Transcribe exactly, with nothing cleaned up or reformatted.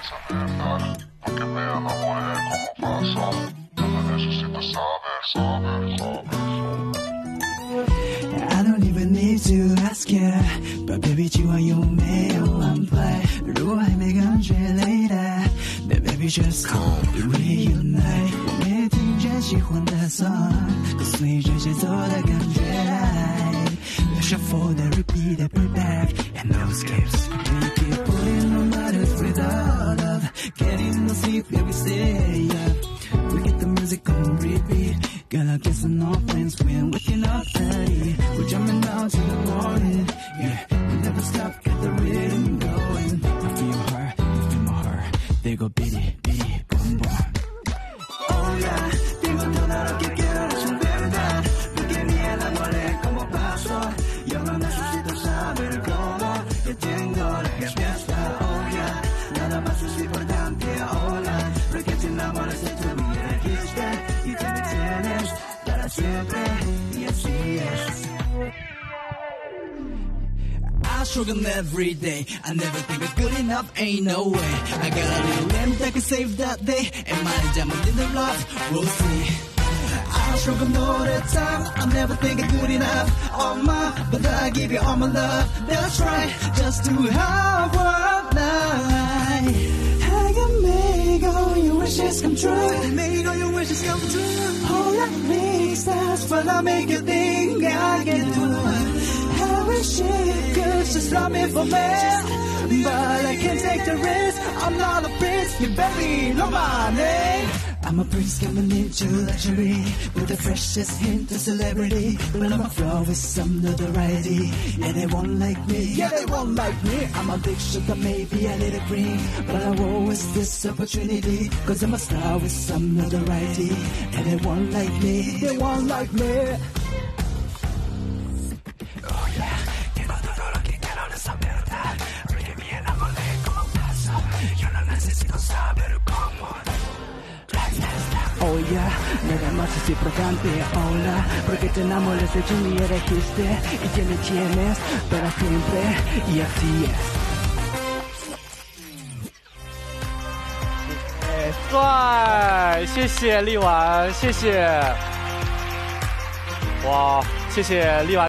don't even need to ask you, but baby， 今晚有没有安排？如果还没感觉累的，那 baby just reunite。我没听见喜欢的 song， 跟随着节奏的感觉。Shuffle the repeat the playback and no skips. We keep pulling on buttons without love, getting no sleep every stay up. We get the music on repeat. Girl, I guess I'm not friends when waking up early. We're jumping down to the morning. Yeah, we never stop, get the rhythm going. I feel your heart, you feel my heart. They go beat it, beat it, boom boom. Oh yeah, digo todo lo que quiero es un verdad. Porque mi enamoré como paso. Yo no necesito saber cómo. Yo tengo la respuesta, oh yeah. Nada más es importante ahora. Porque te enamoras de tu vida, dijiste. Y te me tienes para siempre. Y así es. I struggle every day. I never think it's good enough, ain't no way. I got a little lamp that can save that day. And my diamond in the rough, we'll see. I struggle all the time. I never think it's good enough. Oh my, but I give you all my love. That's right, just to have one night. I can make all your wishes come true. Make all your wishes come true. All I need is that's what I make you think I can do. I wish it could just love me for me, but I can't take the risk. I'm not a prince, you baby know my name. I'm a prince coming into luxury with the freshest hint of celebrity. But I'm a flow with some notoriety, and they won't like me. Yeah, they won't like me. I'm a big sugar, maybe a little green, but I won't waste this opportunity. Cause I'm a star with some notoriety, and they won't like me. They won't like me. Oh yeah, tengo todo lo que quiero de esa verdad. Porque mi enamoré como paso. Yo no necesito saber cómo. Oh yeah, nada más es importante ahora. Porque te enamores de tu y elegiste. Y te me tienes para siempre. Y así es. 帅，谢谢力丸，谢谢。哇，谢谢力丸。